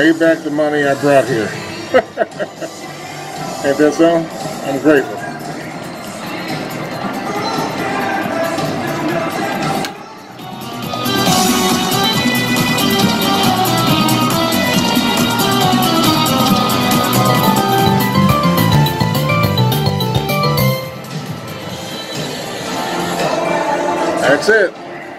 Pay back the money I brought here. Ain't that so? I'm grateful. That's it.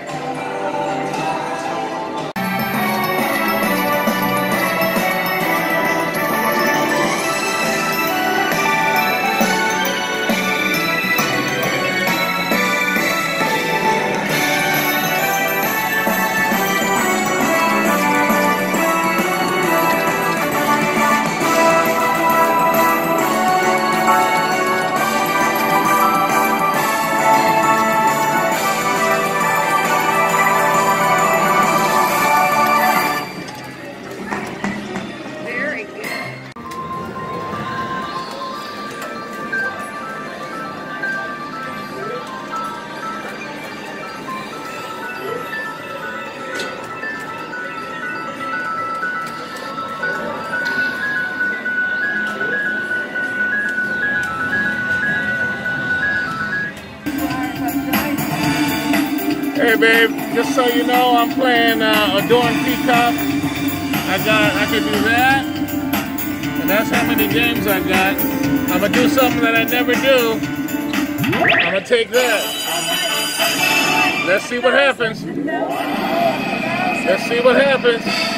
Hey babe, just so you know, I'm playing Adorn Peacock. I can do that, and that's how many games I got. I'm gonna do something that I never do. I'm gonna take that. Let's see what happens. Let's see what happens.